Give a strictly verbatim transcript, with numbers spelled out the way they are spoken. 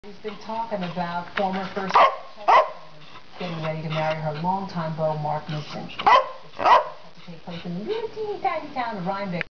She's been talking about former first getting ready to marry her longtime beau, Mark Nixon. It's to take place in the little teeny tiny town of Rhinebeck.